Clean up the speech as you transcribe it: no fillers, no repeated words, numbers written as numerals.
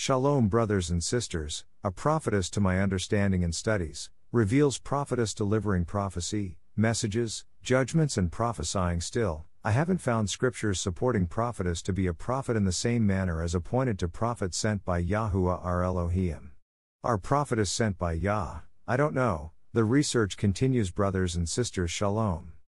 Shalom, brothers and sisters. A prophetess to my understanding and studies, reveals prophetess delivering prophecy, messages, judgments and prophesying still. I haven't found scriptures supporting prophetess to be a prophet in the same manner as appointed to prophet sent by Yahuwah our Elohim. Are prophetess sent by Yah? I don't know. The research continues, brothers and sisters. Shalom.